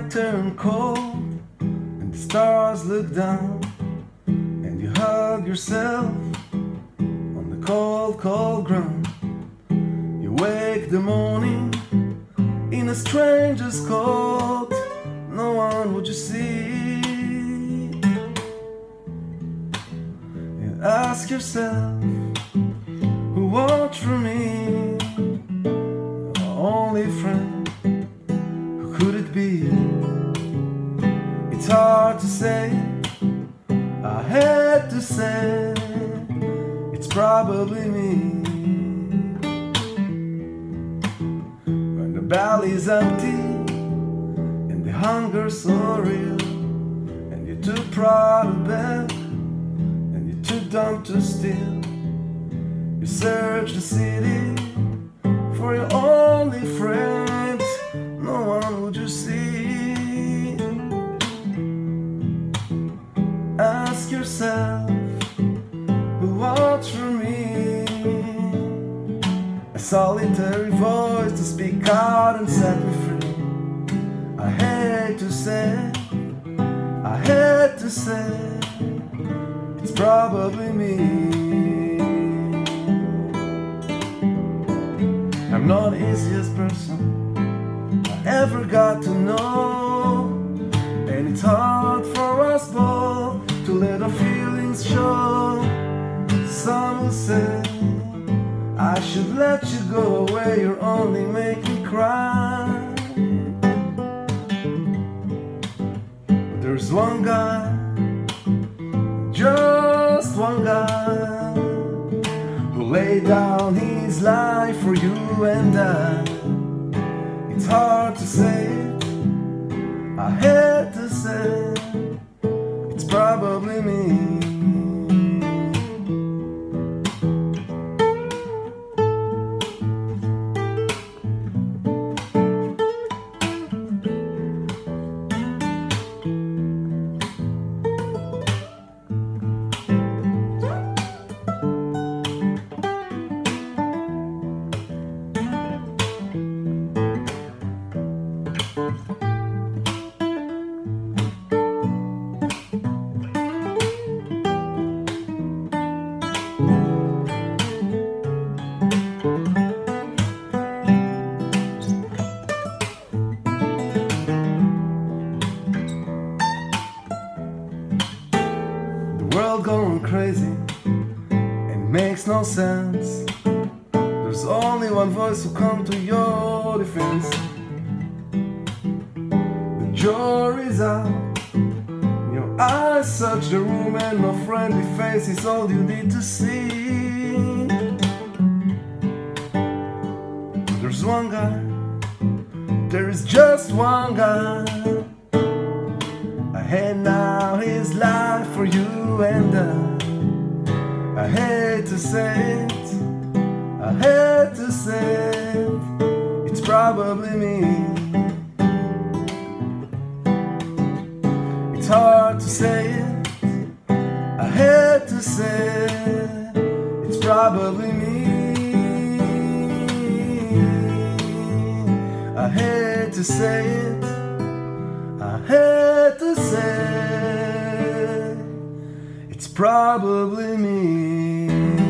night turned cold and the stars look down, and you hug yourself on the cold, cold ground. You wake the morning in a stranger's coat. No one would you see. You ask yourself, who watched for me? Our only friend, who could it be? It's hard to say, I had to say, it's probably me. When the belly's empty and the hunger's so real, and you're too proud of bed and you're too dumb to steal, you search the city for your only friend. No one would you see. Ask yourself, who watched for me? A solitary voice to speak out and set me free. I hate to say, I hate to say, it's probably me. I'm not the easiest person I ever got to know, and it's hard for us both to let our feelings show. Some will say I should let you go away, you're only making me cry. But there's one guy, just one guy, who laid down his life for you and I. It's hard to say it, I had to say, it's probably me. World going crazy and it makes no sense. There's only one voice who come to your defense. The jury's out, your eyes search the room, and no friendly face is all you need to see. There's one guy, there is just one guy. I hand now his life for you and I hate to say it, I hate to say it, it's probably me. It's hard to say it, I hate to say it, it's probably me. I hate to say it, I hate to say, it's probably me.